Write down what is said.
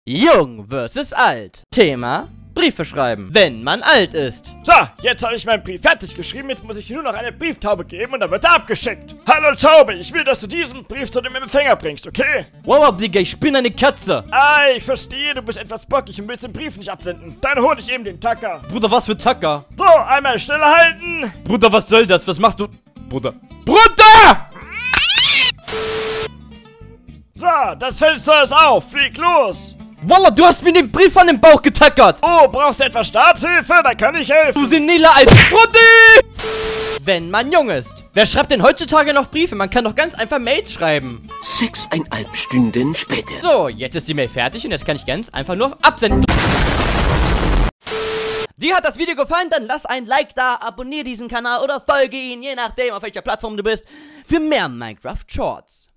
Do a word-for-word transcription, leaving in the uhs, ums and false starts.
Jung versus alt. Thema: Briefe schreiben, wenn man alt ist. So, jetzt habe ich meinen Brief fertig geschrieben. Jetzt muss ich nur noch eine Brieftaube geben und dann wird er abgeschickt. Hallo Taube, ich will, dass du diesen Brief zu dem Empfänger bringst, okay? Wow, Digga, ich bin eine Katze. Ah, ich verstehe, du bist etwas bockig und willst den Brief nicht absenden. Dann hole ich eben den Tacker. Bruder, was für Tacker? So, einmal stillhalten. Bruder, was soll das? Was machst du? Bruder. Bruder! So, das Fenster ist auf. Flieg los. Wallah, du hast mir den Brief an den Bauch getackert. Oh, brauchst du etwas Starthilfe? Da kann ich helfen. Du senile alte Brudi! Wenn man jung ist. Wer schreibt denn heutzutage noch Briefe? Man kann doch ganz einfach Mails schreiben. Sechseinhalb Stunden später. So, jetzt ist die Mail fertig und jetzt kann ich ganz einfach nur absenden. Dir hat das Video gefallen? Dann lass ein Like da, abonniere diesen Kanal oder folge ihn, je nachdem auf welcher Plattform du bist, für mehr Minecraft Shorts.